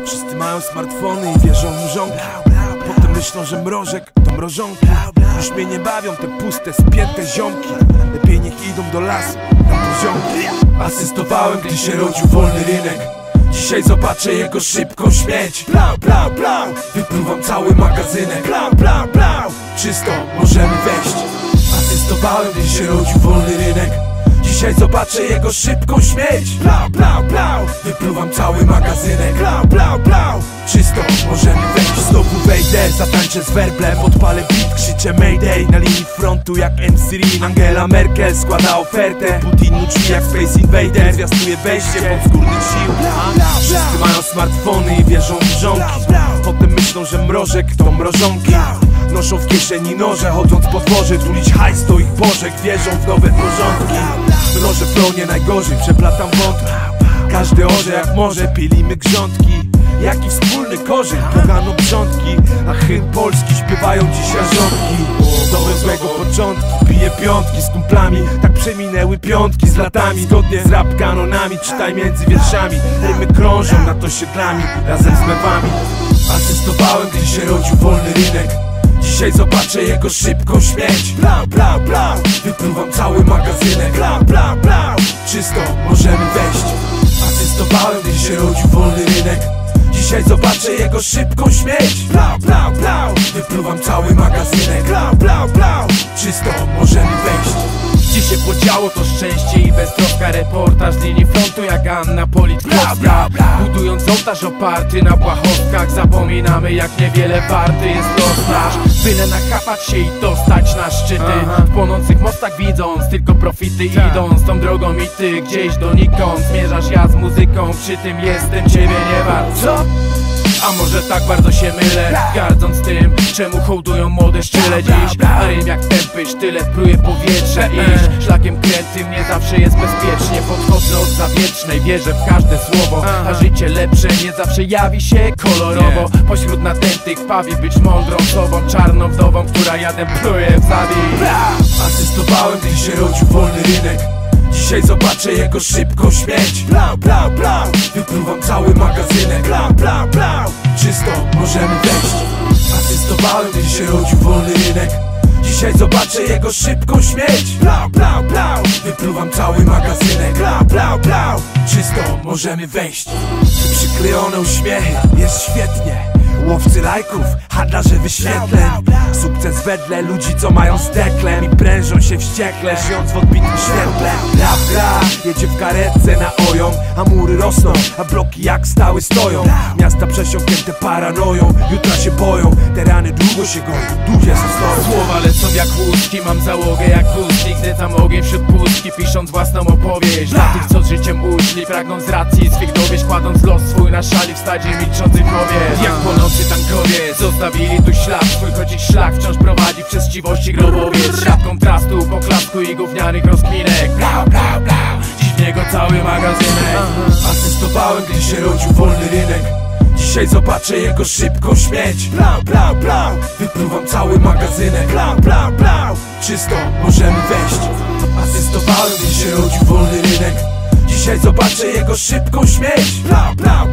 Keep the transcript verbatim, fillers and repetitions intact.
Wszyscy mają smartfony i wierzą w mrzonki. Potem myślą, że mrożek to mrożonki. Już mnie nie bawią te puste, spięte ziomki. Lepiej niech idą do lasu na poziomki. Asystowałem, gdy się rodził wolny rynek. Dzisiaj zobaczę jego szybką śmierć. Blau, blau, blau. Wypluwam cały magazynek. Blau, blau, blau. Czysto, możemy wejść. Asystowałem, gdy się rodził wolny rynek. Dzisiaj zobaczę jego szybką śmierć. Blau, blau, blau. Wypluwam cały magazynek. Blau, blau, blau. Czysto, możemy wejść. Znowu wejdę, zatańczę z werblem. Podpalę beat, krzyczę Mayday. Na linii frontu jak M C Rin. Angela Merkel składa ofertę. Putin uczy jak Space Invader. Zwiastuje wejście podskórnych sił. Wszyscy mają smartfony i wierzą w mrzonki. Potem myślą, że mrożek to mrożonki. Noszą w kieszeni noże, chodząc po dworze. Tulić hajs to ich bożek, wierzą w nowe porządki. Mnożę flow nie najgorzej, przeplatam wątki. Każdy orze jak może, pilimy grządki. Jaki wspólny korzeń, pogano brządki. A hymn polski śpiewają dziś jarządki. Dobre złego początki, piję piątki z kumplami. Tak przeminęły piątki z latami. Zgodnie z rap kanonami, czytaj między wierszami. Rymy krążą nad osiedlami, razem z mewami. Asystowałem, gdy się rodził wolny rynek. Dzisiaj zobaczę jego szybką śmierć. Blau, blau, blau. Wypluwam cały magazynek. Blau, blau, blau. Czysto, możemy wejść. Asystowałem, gdy się rodził wolny rynek. Dzisiaj zobaczę jego szybką śmierć. Blau, blau, blau. Wypluwam cały magazynek. Blau, blau, blau. Czysto, możemy wejść. Gdzie się podziało to szczęście i beztroska. Reportaż z linii frontu jak Anna Politkowska. Budując ołtarz oparty na błahostkach. Zapominamy jak niewiele warty jest los nasz. Byle nachapać się i dostać na szczyty. W płonących mostach widząc tylko profity. Idąc tą drogą i ty gdzieś donikąd. Zmierzasz ja z muzyką, przy tym jestem ciebie nie wart. Co? A może tak bardzo się mylę, gardząc tym, czemu hołdują młode szczyle dziś. A rym jak tępy sztylet pruje powietrze. Iść szlakiem krętym nie zawsze jest bezpiecznie. Podchodzę od zawiecznej, wierzę w każde słowo. A życie lepsze nie zawsze jawi się kolorowo. Pośród nadętych pawi być mądrą sobą. Czarną wdową, która jadem pluje w zabij. Asystowałem, gdy się rodził wolny rynek. Dzisiaj zobaczę jego szybką śmierć. Blau, blau, blau. Wypluwam cały magazynek. Blau, blau, blau. Czysto, możemy wejść. Asystowałem, gdy się rodził wolny rynek. Dzisiaj zobaczę jego szybką śmierć. Blau, blau, blau. Wypluwam cały magazynek. Blau, blau, blau. Czysto, możemy wejść. Przyklejone uśmiechy, jest świetnie. Łowcy lajków, handlarze wyświetleń. Sukces wedle ludzi, co mają steklem i prężą się wściekle, żyjąc w odbitym świetle. Rap gra, jedzie w karetce na ojom. A mury rosną, a bloki jak stały stoją. Miasta przesiąknięte paranoją, jutra się boją. Te rany długo się goją, duże są stoją. Słowa lecą jak łuski, mam załogę jak guznik. Zlecam ogień wśród pustki, pisząc własną opowieść. Dla tych, co z życiem uszli, pragną z racji swych dowieść. Kładąc los swój na szali w stadzie milczących kobiet. Jak płonący tankowie, zostawili tu ślad swój, choć ich szlak wciąż prowadzi przez chciwości grobowiec. Świat kontrastu, poklasku i gównianych rozkminek. Blau, blau, blau. Dziś w niego cały magazynek. Asystowałem, gdy się rodził wolny rynek. Dzisiaj zobaczę jego szybką śmierć. Blau, blau, blau. Wypluwam cały magazynek. Blau, blau, blau. Czysto, możemy wejść. Asystowałem, gdy się rodził wolny rynek. Dzisiaj zobaczę jego szybką śmierć. Blau, blau,